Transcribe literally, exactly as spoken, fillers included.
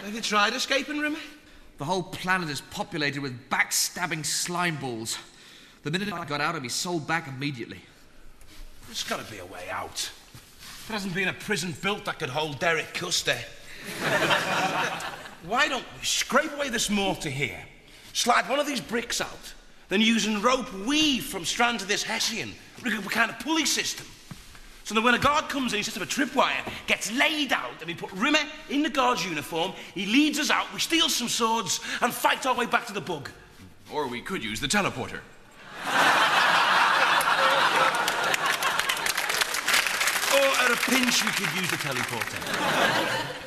Have you tried escaping, Remy? The whole planet is populated with backstabbing slime balls. The minute I got out, I'd be sold back immediately. There's got to be a way out. There hasn't been a prison built that could hold Derek Custer. Why don't we scrape away this mortar here, slide one of these bricks out, then using rope weave from strand to this hessian, rig up a kind of pulley system. So that when a guard comes in, he sets up a tripwire, gets laid out, and we put Rimmer in the guard's uniform, he leads us out, we steal some swords, and fight our way back to the bug. Or we could use the teleporter. Or at a pinch, we could use the teleporter.